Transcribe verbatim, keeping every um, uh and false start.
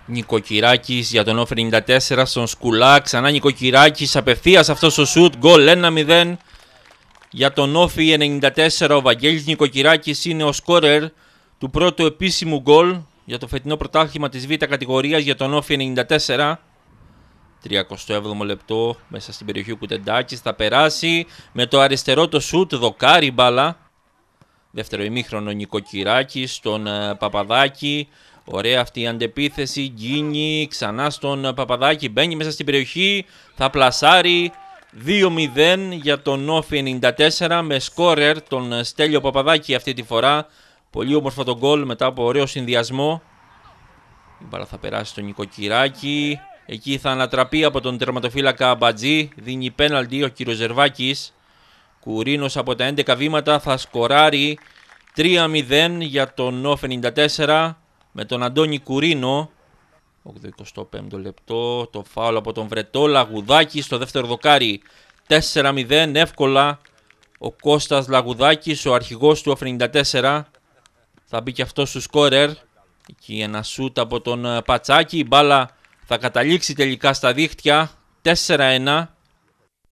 Νικοκυράκης για τον Όφη ενενήντα τέσσερα στον Σκουλά. Ξανά Νικοκυράκης, απευθείας αυτό στο σουτ. Γκολ ένα μηδέν για τον Όφη ενενήντα τέσσερα. Ο Βαγγέλης Νικοκυράκης είναι ο σκόρερ του πρώτου επίσημου γκολ για το φετινό πρωτάθλημα της Β κατηγορίας για τον Όφη ενενήντα τέσσερα. τριακοστό έβδομο λεπτό μέσα στην περιοχή ο Κουτεντάκης θα περάσει με το αριστερό το σουτ, δοκάρι μπάλα. Δεύτερο ημίχρονο Νικοκυράκης στον uh, Παπαδάκη. Ωραία αυτή η αντεπίθεση. Γκίνι ξανά στον Παπαδάκη. Μπαίνει μέσα στην περιοχή. Θα πλασάρει. δύο μηδέν για τον Όφη ενενήντα τέσσερα με σκόρερ τον Στέλιο Παπαδάκη αυτή τη φορά. Πολύ όμορφο το γκολ μετά από ωραίο συνδυασμό. Η μπάλα θα περάσει στον Νικοκυράκη. Εκεί θα ανατραπεί από τον τερματοφύλακα Μπατζή. Δίνει πέναλτι ο κύριος Ζερβάκης. Κουρίνος από τα έντεκα βήματα θα σκοράρει. τρία μηδέν για τον Όφη ενενήντα τέσσερα με τον Αντώνη Κουρίνο. ογδοηκοστό πέμπτο λεπτό. Το φάουλ από τον Βρετό. Λαγουδάκη στο δεύτερο δοκάρι. τέσσερα μηδέν εύκολα. Ο Κώστας Λαγουδάκης, ο αρχηγός του Όφη ενενήντα τέσσερα. Θα μπει και αυτό στο σκόρερ. Εκεί ένα σούτ από τον Πατσάκη. Η μπάλα θα καταλήξει τελικά στα δίχτυα. τέσσερα ένα.